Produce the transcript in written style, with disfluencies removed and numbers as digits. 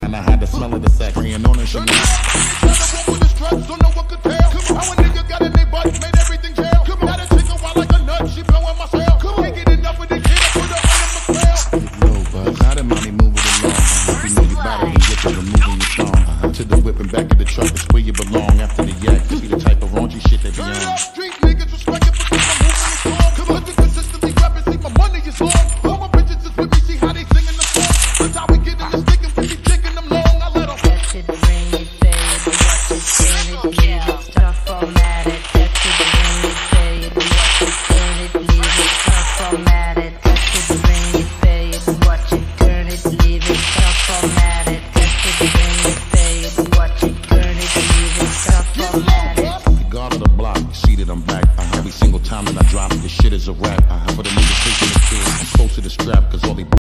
And I had the smell of the sex spraying on her Chanel. Don't know what could tell. How a nigga got in their butt, made everything jail. Got a chick a while like a nut, she blowing my cell. Can't get enough of this shit, I put her under my cell. Get low, buzz. Now the money move it along. You know you bout it and get to removing your thong. To the whip and back of the truck, it's where you belong. After the yak, to be the type of raunchy shit they be on. Street niggas respect it because I'm moving the song. Come on, consistently rapping, see my money is long. All my bitches is with me, see how they singing the song. That's how we get in this.